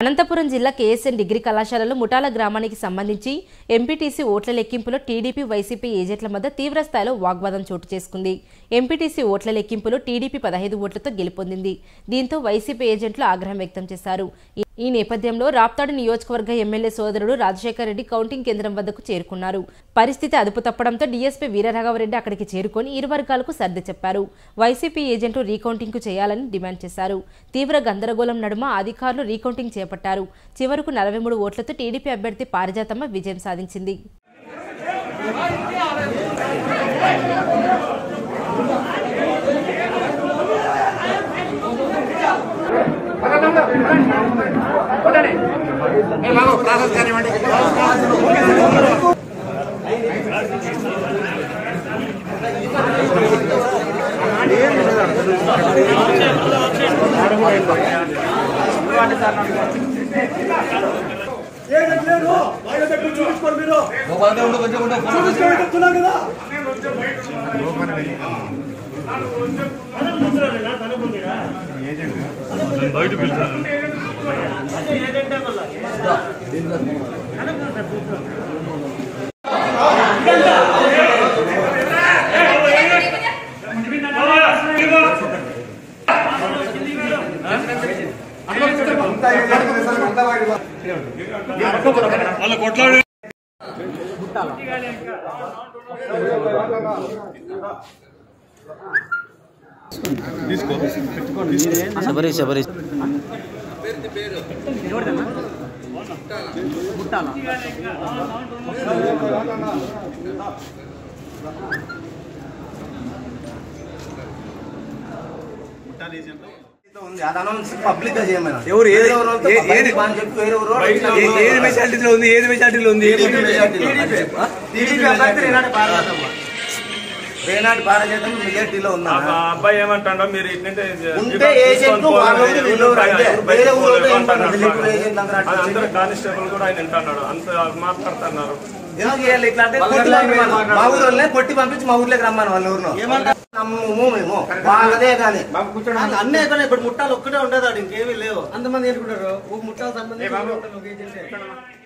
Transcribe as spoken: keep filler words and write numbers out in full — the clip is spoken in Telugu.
అనంతపురం జిల్లా కేఎస్ఎన్ డిగ్రీ కళాశాలలో ముఠాల గ్రామానికి సంబంధించి ఎంపీటీసీ ఓట్ల లెక్కింపులో టీడీపీ వైసీపీ ఏజెంట్ల మధ్య తీవ్ర స్థాయిలో వాగ్వాదం చోటు చేసుకుంది. ఎంపీటీసీ ఓట్ల లెక్కింపులో టీడీపీ పదహైదు ఓట్లతో గెలుపొందింది. దీంతో వైసీపీ ఏజెంట్లు ఆగ్రహం వ్యక్తం చేశారు. ఈ నేపథ్యంలో రాప్తాడు నియోజకవర్గ ఎమ్మెల్యే సోదరుడు రాజశేఖర్ రెడ్డి కౌంటింగ్ కేంద్రం వద్దకు చేరుకున్నారు. పరిస్థితి అదుపు తప్పడంతో డీఎస్పీ వీరరాఘవరెడ్డి అక్కడికి చేరుకొని ఇరు వర్గాలకు సర్ది చెప్పారు. వైసీపీ ఏజెంట్లు రీకౌంటింగ్ కు చేయాలని డిమాండ్ చేశారు. తీవ్ర గందరగోళం నడుమ అధికారులు రీకౌంటింగ్ చేపట్టారు. చివరకు నలభై మూడు ఓట్లతో టీడీపీ అభ్యర్థి పారిజాతమ్మ విజయం సాధించింది. బయట పిలుస్తాను వాళ్ళ కొట్లాడు తీసుకో శబరి శబరి పబ్లిక్ గా చేయమని ఎవరు ఏది మెజార్టీలో ఉంది ఏది మెజార్టీలో ఉంది రేనాటి పారజాతం మెజార్టీలో ఉన్నా అబ్బాయి ఏమంటాడో మీరు అందరూ కానిస్టేబుల్ కూడా ఆయన వింటున్నాడు అంత మాట్లాడుతున్నారు. మా ఊళ్ళో కొట్టి పంపించి మా ఊర్లోకి రమ్మని వాళ్ళ ఊరిలో నమ్మము మేము వాళ్ళదే కానీ అన్నీ ఇప్పుడు ముట్టాలు ఒక్కటే ఉండదు ఇంకేమీ లేవు అంతమంది అనుకుంటారు ఒక ముట్టాలు సంబంధించి